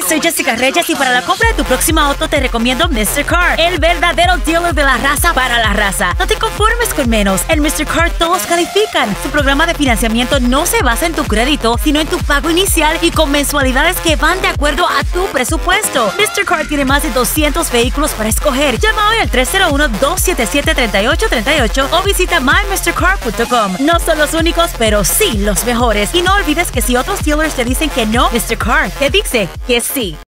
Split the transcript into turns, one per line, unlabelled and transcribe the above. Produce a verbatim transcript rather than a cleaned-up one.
soy Jessica Reyes y para la compra de tu próxima auto te recomiendo mister Car, el verdadero dealer de la raza para la raza. No te conformes con menos. En mister Car todos califican. Su programa de financiamiento no se basa en tu crédito, sino en tu pago inicial y con mensualidades que van de acuerdo a tu presupuesto. mister Car tiene más de doscientos vehículos para escoger. Llama hoy al tres cero uno, dos siete siete, tres ocho tres ocho o visita my mister car punto com. No son los únicos, pero sí los mejores. Y no olvides que si otros dealers te dicen que no, mister Car te dice que sí.